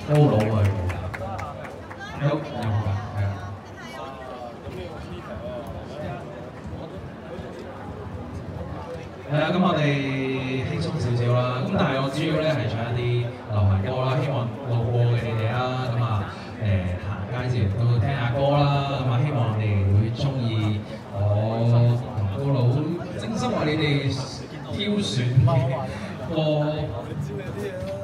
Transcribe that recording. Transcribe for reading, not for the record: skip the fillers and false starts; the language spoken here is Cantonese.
高佬去做㗎。有㗎，係啊。係啊，咁我哋輕鬆少少啦。咁但係我主要咧係唱一啲流行歌啦，希望路過嘅你哋啦，咁啊行街之餘都聽下歌啦。咁啊希望你哋會中意我同高佬精心為你哋挑選嘅歌。